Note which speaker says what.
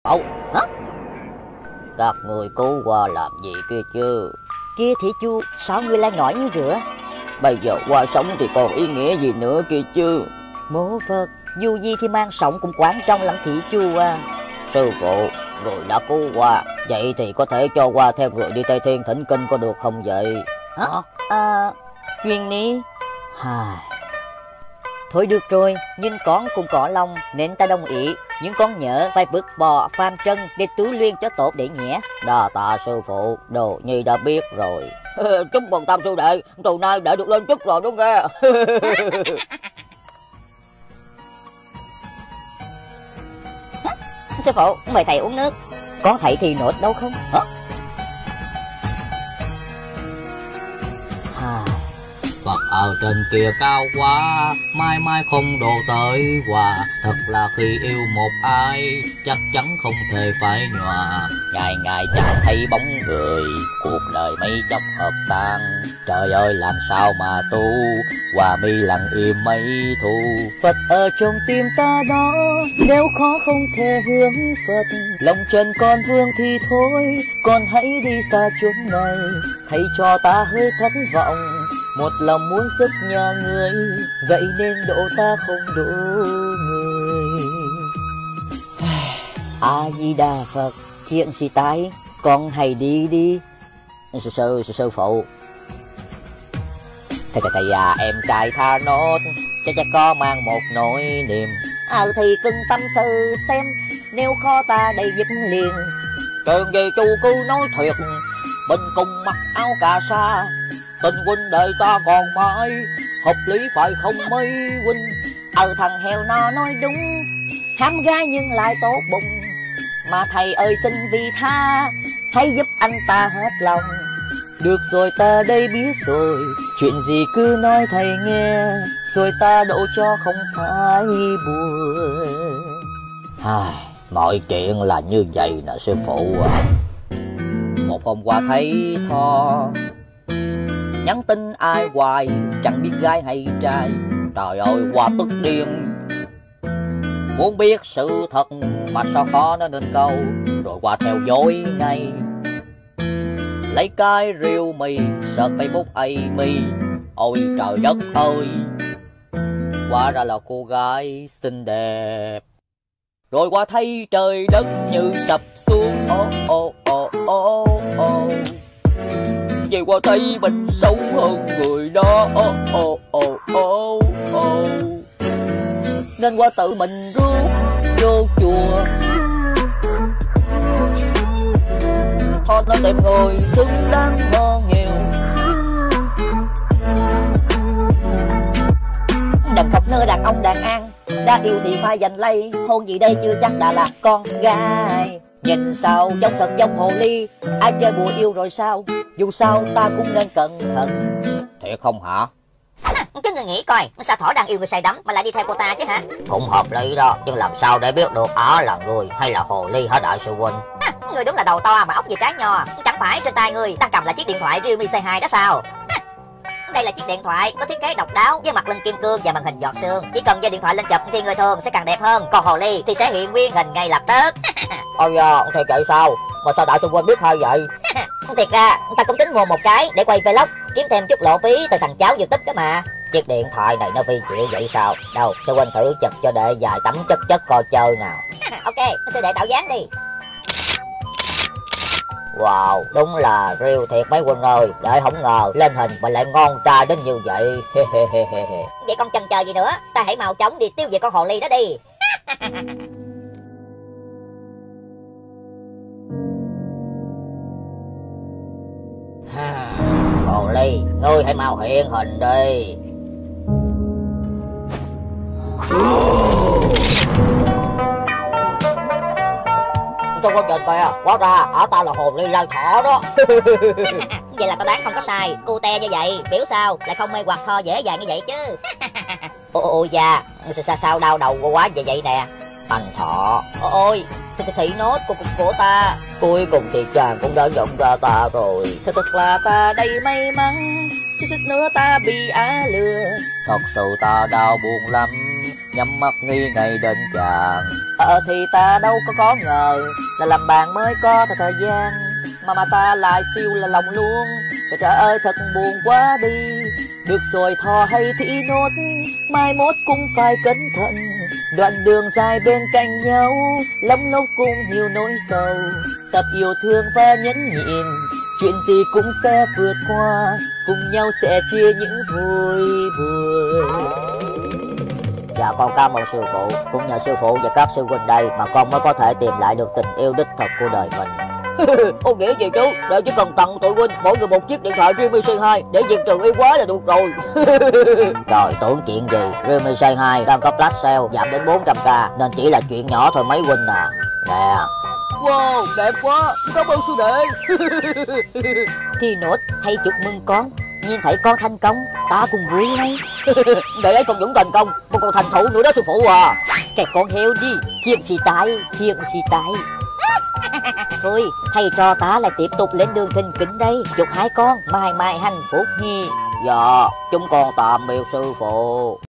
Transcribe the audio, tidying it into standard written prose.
Speaker 1: Ồ, hả? Các người cứu qua làm gì kia chứ?
Speaker 2: Kia thị chu, sao người lại nói như rửa?
Speaker 1: Bây giờ qua sống thì còn ý nghĩa gì nữa kia chứ?
Speaker 2: Mô Phật, dù gì thì mang sống cũng quan trọng lắm thị chu à.
Speaker 1: Sư phụ, người đã cứu qua, vậy thì có thể cho qua theo người đi Tây Thiên thỉnh kinh có được không vậy?
Speaker 2: Hả? Chuyện ní. Thôi được rồi, nhưng con cũng có lòng nên ta đồng ý. Nhưng con nhớ phải vứt bỏ phàm trần để tu luyện cho tốt để nhé.
Speaker 1: Đa tạ sư phụ, đồ nhi đã biết rồi. Chúc mừng tam sư đệ, từ nay đã được lên chức rồi đó nghe.
Speaker 2: Sư phụ, mời thầy uống nước. Có thầy thì nốt đâu không? Hả?
Speaker 1: Phật ở trên kia cao quá, mai mai không độ tới hòa. Thật là khi yêu một ai, chắc chắn không thể phải nhòa. Ngày ngày chẳng thấy bóng người, cuộc đời mấy chốc hợp tan. Trời ơi làm sao mà tu, hòa mi lặng im mấy thu.
Speaker 2: Phật ở trong tim ta đó, nếu khó không thể hướng Phật. Lòng trần con vương thì thôi, con hãy đi xa chốn này. Thầy cho ta hơi thất vọng, một lòng muốn giúp nhà người, vậy nên độ ta không độ người. A Di Đà Phật, thiện sĩ tái, con hãy đi đi.
Speaker 1: Sư phụ. Thầy à, em trai tha nốt, chắc có mang một nỗi niềm.
Speaker 2: Thì cưng tâm sự xem, nếu khó ta đây giúp liền.
Speaker 1: Chuyện gì chú cứ nói thiệt, bên cùng mặc áo cà sa. Tình huynh đệ ta còn mãi, hợp lý phải không mấy huynh?
Speaker 2: Thằng heo nó nói đúng, ham gái nhưng lại tốt bụng. Mà thầy ơi xin vì tha, hãy giúp anh ta hết lòng. Được rồi ta đây biết rồi, chuyện gì cứ nói thầy nghe, rồi ta độ cho không phải buồn.
Speaker 1: Mọi chuyện là như vậy nè sư phụ à. Một hôm qua thấy Tho nhắn tin ai hoài, chẳng biết gái hay trai. Trời ơi qua tức điên, muốn biết sự thật mà sao khó nói nên câu. Rồi qua theo dõi ngay, lấy cái rìu mì search Facebook Amy. Ôi trời đất ơi, hóa ra là cô gái xinh đẹp. Rồi qua thấy trời đất như sập xuống. Vậy qua thấy mình xấu hơn người đó. Nên qua tự mình rút vô chùa, họ nó tìm người xứng đáng hơn nhiều.
Speaker 2: Đừng khóc nơ đàn ông đàn an, đã yêu thì phải giành lấy. Hôn gì đây chưa chắc đã là con gái. Nhìn sao giống thật giống hồ ly, ai chơi bùa yêu rồi sao? Dù sao ta cũng nên cẩn thận.
Speaker 1: Thiệt không hả?
Speaker 2: Cái người nghĩ coi, sao Thỏ đang yêu người say đắm mà lại đi theo cô ta chứ hả?
Speaker 1: Cũng hợp lý đó, nhưng làm sao để biết được là người hay là hồ ly hả đại sư huynh?
Speaker 2: Người đúng là đầu to mà óc như trái nho. Chẳng phải trên tay người đang cầm là chiếc điện thoại Realme C2 đó sao? Đây là chiếc điện thoại có thiết kế độc đáo với mặt lưng kim cương và màn hình giọt sương. Chỉ cần giơ điện thoại lên chụp thì người thường sẽ càng đẹp hơn, còn hồ ly thì sẽ hiện nguyên hình ngay lập tức.
Speaker 1: Ôi da, thầy chạy sao? Mà sao đại sư huynh biết hay vậy?
Speaker 2: Thiệt ra ta cũng tính mua một cái để quay vlog, kiếm thêm chút lộ phí từ thằng cháu YouTube đó mà.
Speaker 1: Chiếc điện thoại này nó vi diệu vậy sao? Đâu, sư huynh thử chụp cho đệ vài tấm chất coi chơi nào.
Speaker 2: Ok, sư đệ tạo dáng đi.
Speaker 1: Wow, đúng là real thiệt mấy huynh ơi. Đệ không ngờ lên hình mà lại ngon trai đến như vậy.
Speaker 2: Vậy con chần chờ gì nữa, ta hãy mau chóng đi tiêu diệt con hồ ly đó đi.
Speaker 1: Hồ ly, ngươi hãy mau hiện hình đi. Trong quá trình kìa, hóa ra ta là hồ ly lai thỏ đó.
Speaker 2: Vậy là tao đoán không có sai, cute như vậy, biểu sao lại không mê hoặc Tho dễ dàng như vậy chứ.
Speaker 1: Ôi da, sao đau đầu quá vậy nè. Anh Thọ,
Speaker 2: Ôi, thị nốt của ta.
Speaker 1: cuối cùng thì chàng cũng đã nhận ra ta rồi.
Speaker 2: Thật là ta đây may mắn, suýt nữa ta bị á lừa.
Speaker 1: Thật sự ta đau buồn lắm, nhắm mắt nghĩ ngay đến chàng.
Speaker 2: Thì ta đâu có ngờ là làm bạn mới có thời gian mà ta lại siêu là lòng luôn. Trời ơi thật buồn quá đi. Được rồi thò hay thì nốt, mai mốt cũng phải cẩn thận. Đoạn đường dài bên cạnh nhau, lắm lúc cũng nhiều nỗi sầu. Tập yêu thương và nhẫn nhịn, chuyện gì cũng sẽ vượt qua, cùng nhau sẽ chia những vui buồn.
Speaker 1: Dạ con cảm ơn sư phụ. Cũng nhờ sư phụ và các sư huynh đây mà con mới có thể tìm lại được tình yêu đích thực của đời mình.
Speaker 2: Có nghĩa gì chú? Để chỉ cần tặng tụi huynh mỗi người một chiếc điện thoại Realme C2 để diệt trừ yêu quái là được rồi.
Speaker 1: Trời tưởng chuyện gì, Realme C2 đang có flash sale giảm đến 400k nên chỉ là chuyện nhỏ thôi mấy huynh à. Nè.
Speaker 2: Wow, đẹp quá, cảm ơn sư đệ. Thì nốt thay chúc mừng con. Nhìn thấy con thành công, ta cũng vui ngay.
Speaker 1: Để ấy không những thành công, mà còn thành thụ nữa đó sư phụ à.
Speaker 2: Cái con heo đi, thiện sĩ tài, thiện sĩ tài. Thôi, thầy trò ta lại tiếp tục lên đường thình kính đây. Chúc hai con mãi mãi hạnh phúc nhỉ.
Speaker 1: Dạ, chúng con tạm biệt sư phụ.